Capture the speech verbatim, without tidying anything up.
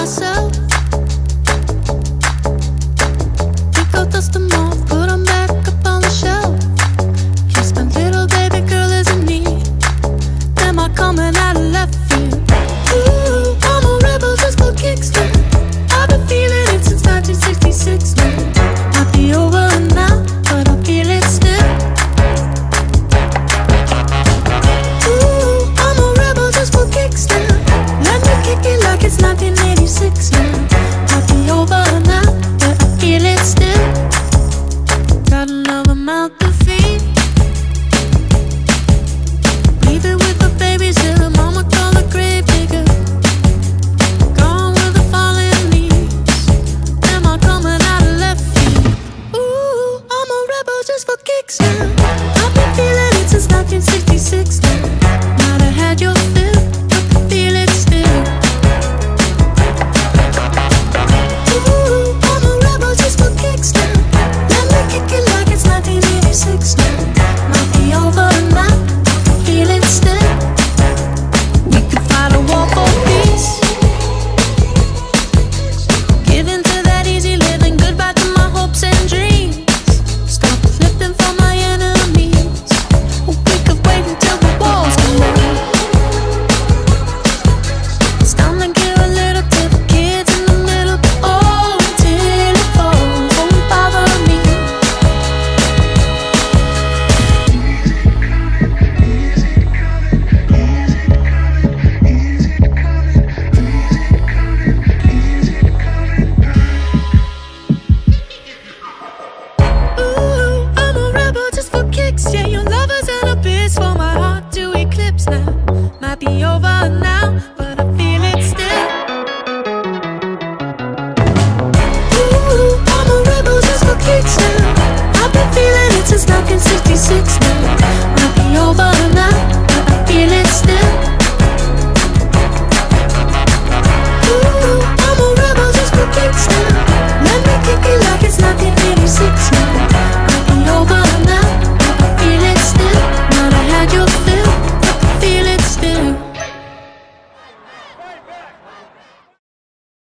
myself. Pick out, dust them off, put them back up on the shelf. Yes, my little baby girl is in need. Am I coming out of left field? Ooh, I'm a rebel just for kicks now. I've been feeling it since nineteen sixty-six now. Might be over now, but I feel it still. Ooh, I'm a rebel just for kicks now. Let me kick it like it's nineteen eighty-six now. Might be over now, but I feel it still. Got another mouth to feed. Leave it with the babies till the mama call the grave digger. Gone with the falling leaves. Am I coming out of left field? Ooh, I'm a rebel just for kicks now. I've been feeling it since nineteen sixty-six now. Might have had your fill, but I feel it still. Ooh, I'm a rebel just for kicks now. Let me kick it like it's nineteen eighty-six now. Might be over now, I feel it still. We could fight a war for peace. Give in to that easy living, goodbye to my hopes and dreams. Stop flipping for my enemies. We could wait until the walls come down. It's time to give a little to the kids in the middle. Oh, until it falls, won't bother me. Ooh, I'm a rebel just for kicks. Yeah, your love is an abyss for my heart to eclipse now.